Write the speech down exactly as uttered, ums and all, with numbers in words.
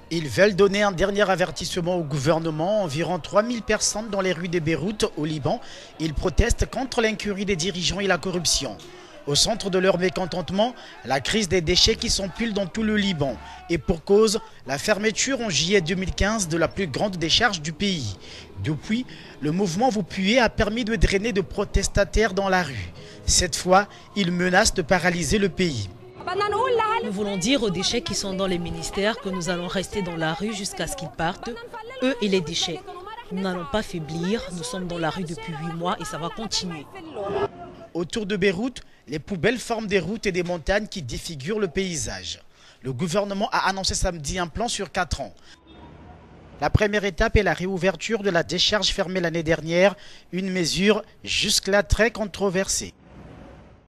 Ils veulent donner un dernier avertissement au gouvernement. Environ trois mille personnes dans les rues de Beyrouth, au Liban. Ils protestent contre l'incurie des dirigeants et la corruption. Au centre de leur mécontentement, la crise des déchets qui s'empile dans tout le Liban. Et pour cause, la fermeture en juillet deux mille quinze de la plus grande décharge du pays. Depuis, le mouvement Vous Puez a permis de drainer de protestataires dans la rue. Cette fois, ils menacent de paralyser le pays. Nous voulons dire aux déchets qui sont dans les ministères que nous allons rester dans la rue jusqu'à ce qu'ils partent, eux et les déchets. Nous n'allons pas faiblir, nous sommes dans la rue depuis huit mois et ça va continuer. Autour de Beyrouth, les poubelles forment des routes et des montagnes qui défigurent le paysage. Le gouvernement a annoncé samedi un plan sur quatre ans. La première étape est la réouverture de la décharge fermée l'année dernière, une mesure jusque-là très controversée.